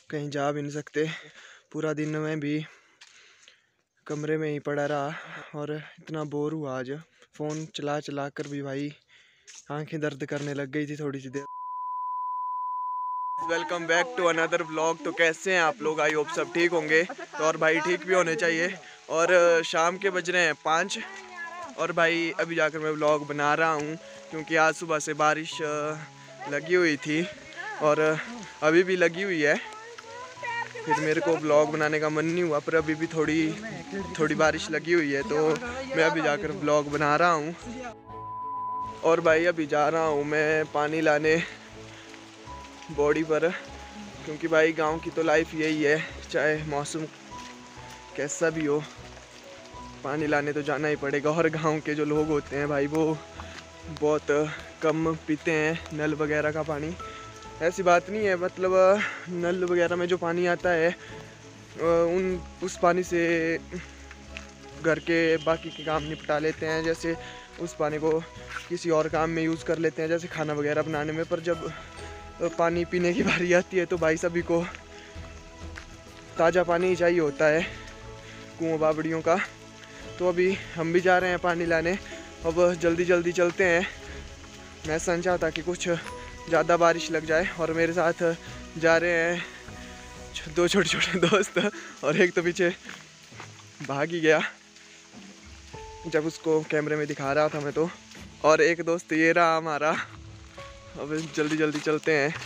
कहीं जा भी नहीं सकते। पूरा दिन में भी कमरे में ही पड़ा रहा और इतना बोर हुआ आज। फ़ोन चला चला कर भी भाई आंखें दर्द करने लग गई थी थोड़ी सी देर। Welcome back to another vlog. तो कैसे हैं आप लोग? आई होप सब ठीक होंगे। तो और भाई ठीक भी होने चाहिए। और शाम के बज रहे हैं 5 और भाई अभी जाकर मैं व्लॉग बना रहा हूँ क्योंकि आज सुबह से बारिश लगी हुई थी और अभी भी लगी हुई है। फिर मेरे को व्लॉग बनाने का मन नहीं हुआ, पर अभी भी थोड़ी बारिश लगी हुई है तो मैं अभी जाकर व्लॉग बना रहा हूँ। और भाई अभी जा रहा हूँ मैं पानी लाने बॉडी पर, क्योंकि भाई गांव की तो लाइफ यही है, चाहे मौसम कैसा भी हो पानी लाने तो जाना ही पड़ेगा। और गांव के जो लोग होते हैं भाई वो बहुत कम पीते हैं नल वगैरह का पानी। ऐसी बात नहीं है, मतलब नल वगैरह में जो पानी आता है उस पानी से घर के बाकी के काम निपटा लेते हैं। जैसे उस पानी को किसी और काम में यूज़ कर लेते हैं, जैसे खाना वगैरह बनाने में। पर जब पानी पीने की बारी आती है तो भाई सभी को ताज़ा पानी ही चाहिए होता है कुआं बावड़ियों का। तो अभी हम भी जा रहे हैं पानी लाने। अब जल्दी जल्दी चलते हैं। मैं ऐसा नहीं चाहता कि कुछ ज़्यादा बारिश लग जाए। और मेरे साथ जा रहे हैं 2 छोटे छोटे दोस्त, और एक तो पीछे भाग ही गया जब उसको कैमरे में दिखा रहा था मैं तो। और एक दोस्त ये रहा हमारा। अब जल्दी जल्दी चलते हैं।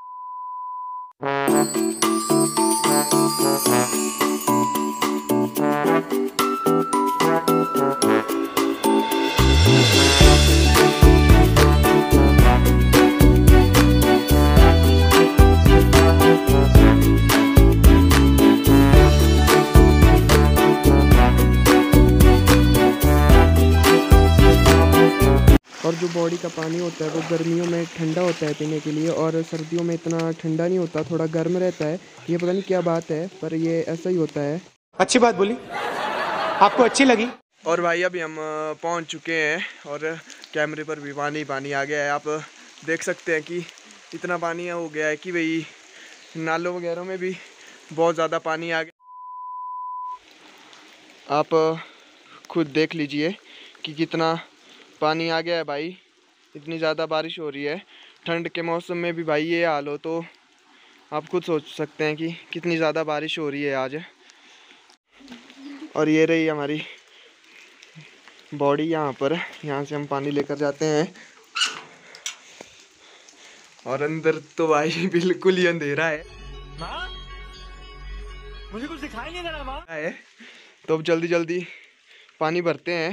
और जो बॉडी का पानी होता है वो गर्मियों में ठंडा होता है पीने के लिए, और सर्दियों में इतना ठंडा नहीं होता, थोड़ा गर्म रहता है। ये पता नहीं क्या बात है, पर ये ऐसा ही होता है। अच्छी बात बोली, आपको अच्छी लगी। और भाई अभी हम पहुंच चुके हैं और कैमरे पर भी पानी आ गया है। आप देख सकते हैं कि इतना पानी हो गया है कि भाई नालों वगैरह में भी बहुत ज़्यादा पानी आ गया। आप खुद देख लीजिए कि कितना पानी आ गया है भाई। इतनी ज़्यादा बारिश हो रही है ठंड के मौसम में भी भाई, ये हाल हो तो आप खुद सोच सकते हैं कि कितनी ज़्यादा बारिश हो रही है आज। और ये रही हमारी बॉडी यहाँ पर, यहाँ से हम पानी लेकर जाते हैं। और अंदर तो भाई बिल्कुल ही अंधेरा है। मुझे कुछ दिखाई नहीं दे रहा माँ। तो अब जल्दी जल्दी पानी भरते हैं।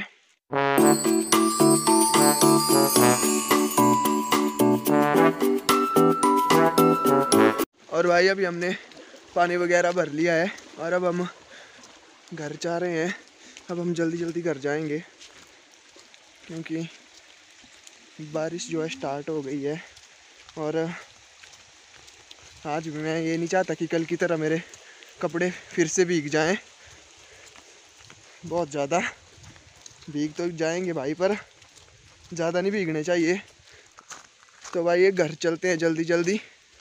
और भाई अभी हमने पानी वगैरह भर लिया है और अब हम घर जा रहे हैं। अब हम जल्दी जल्दी घर जाएंगे क्योंकि बारिश जो है स्टार्ट हो गई है। और आज भी मैं ये नहीं चाहता कि कल की तरह मेरे कपड़े फिर से भीग जाएं। बहुत ज़्यादा भीग तो जाएंगे भाई, पर ज़्यादा नहीं भीगने चाहिए। तो भाई ये घर चलते हैं जल्दी जल्दी।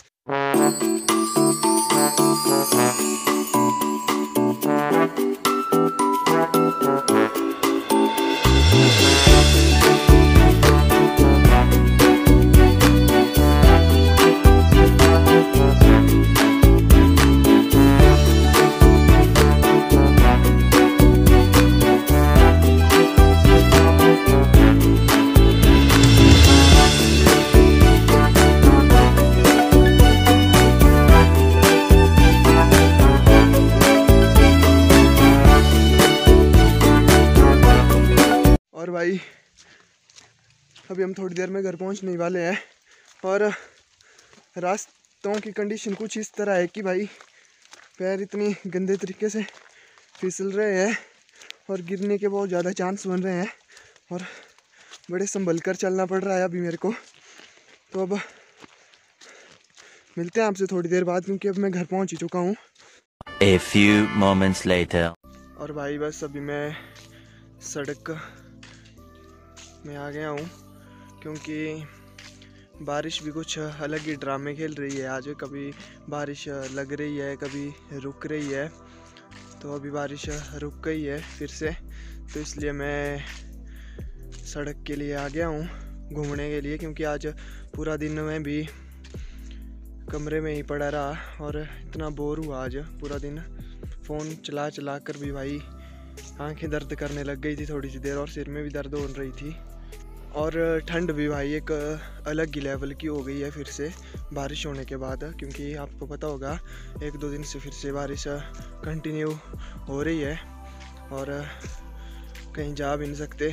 और भाई अभी हम थोड़ी देर में घर पहुंचने ही वाले हैं। और रास्तों की कंडीशन कुछ इस तरह है कि भाई पैर इतनी गंदे तरीके से फिसल रहे हैं और गिरने के बहुत ज़्यादा चांस बन रहे हैं और बड़े संभल कर चलना पड़ रहा है अभी मेरे को। तो अब मिलते हैं आपसे थोड़ी देर बाद, क्योंकि अब मैं घर पहुंच ही चुका हूँ। A few moments later. और भाई बस अभी मैं सड़क में आ गया हूँ, क्योंकि बारिश भी कुछ अलग ही ड्रामे खेल रही है आज। कभी बारिश लग रही है, कभी रुक रही है। तो अभी बारिश रुक गई है फिर से, तो इसलिए मैं सड़क के लिए आ गया हूँ घूमने के लिए, क्योंकि आज पूरा दिन मैं भी कमरे में ही पड़ा रहा और इतना बोर हुआ आज पूरा दिन। फ़ोन चला चला कर भी भाई आंखें दर्द करने लग गई थी थोड़ी सी देर, और सिर में भी दर्द हो रही थी। और ठंड भी भाई एक अलग ही लेवल की हो गई है फिर से बारिश होने के बाद, क्योंकि आपको पता होगा 1-2 दिन से फिर से बारिश कंटिन्यू हो रही है और कहीं जा भी नहीं सकते,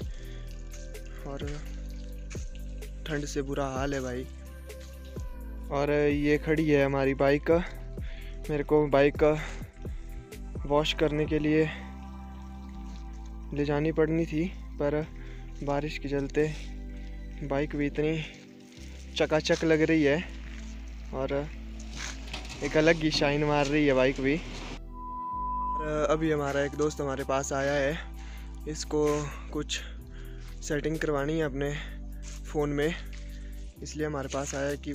और ठंड से बुरा हाल है भाई। और ये खड़ी है हमारी बाइक। मेरे को बाइक वॉश करने के लिए ले जानी पड़नी थी, पर बारिश के चलते बाइक भी इतनी चकाचक लग रही है और एक अलग ही शाइन मार रही है बाइक भी। और अभी हमारा एक दोस्त हमारे पास आया है, इसको कुछ सेटिंग करवानी है अपने फ़ोन में, इसलिए हमारे पास आया है कि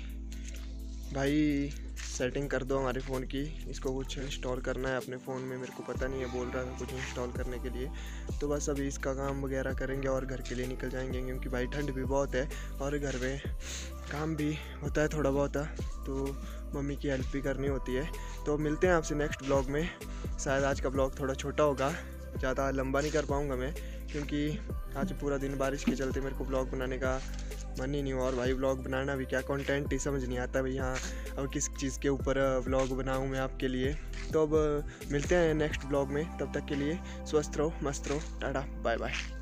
भाई सेटिंग कर दो हमारे फ़ोन की। इसको कुछ इंस्टॉल करना है अपने फ़ोन में, मेरे को पता नहीं है, बोल रहा था कुछ इंस्टॉल करने के लिए। तो बस अभी इसका काम वगैरह करेंगे और घर के लिए निकल जाएंगे, क्योंकि भाई ठंड भी बहुत है और घर में काम भी होता है थोड़ा बहुत, तो मम्मी की हेल्प भी करनी होती है। तो मिलते हैं आपसे नेक्स्ट ब्लॉग में। शायद आज का ब्लॉग थोड़ा छोटा होगा, ज़्यादा लंबा नहीं कर पाऊँगा मैं, क्योंकि आज पूरा दिन बारिश के चलते मेरे को ब्लॉग बनाने का मन ही नहीं हुआ। और भाई व्लॉग बनाना भी क्या, कंटेंट ही समझ नहीं आता भाई। हाँ, अब किस चीज़ के ऊपर व्लॉग बनाऊँ मैं आपके लिए। तो अब मिलते हैं नेक्स्ट व्लॉग में, तब तक के लिए स्वस्थ रहो, मस्त रहो, टाटा बाय बाय।